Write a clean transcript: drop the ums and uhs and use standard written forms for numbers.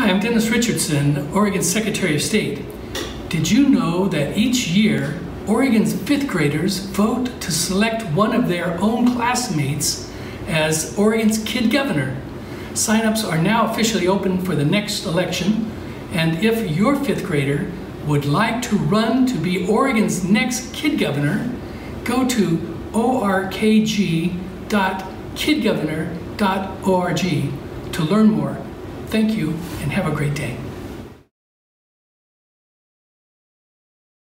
Hi, I'm Dennis Richardson, Oregon's Secretary of State. Did you know that each year, Oregon's 5th graders vote to select one of their own classmates as Oregon's Kid Governor? Sign-ups are now officially open for the next election, and if your 5th grader would like to run to be Oregon's next Kid Governor, go to orkg.kidgovernor.org to learn more. Thank you and have a great day.